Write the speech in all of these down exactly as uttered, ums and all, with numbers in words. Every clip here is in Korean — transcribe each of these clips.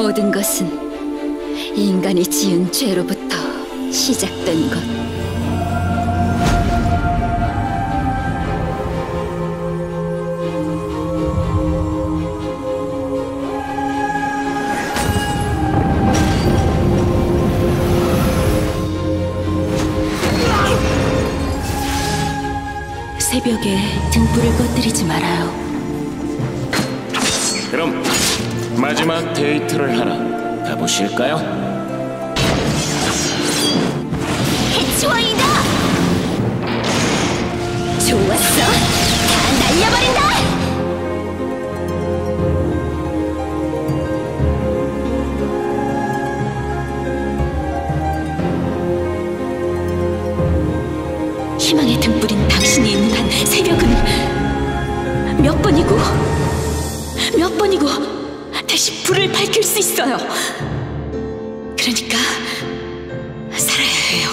모든 것은 인간이 지은 죄로부터 시작된 것. 새벽에 등불을 꺼뜨리지 말아요. 그럼 마지막 데이트를 하나 가보실까요? 해치워이다! 좋았어! 다 날려버린다! 희망의 등불인 당신이 있는 한 새벽은 몇 번이고 몇 번이고 다시 불을 밝힐 수 있어요. 그러니까 살아야 해요.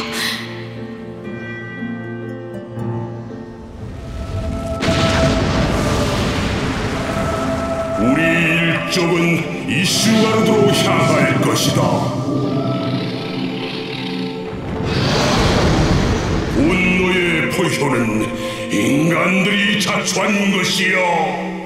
우리 일족은 이슈가르드로 향할 것이다. 분노의 포효는 인간들이 자초한 것이여.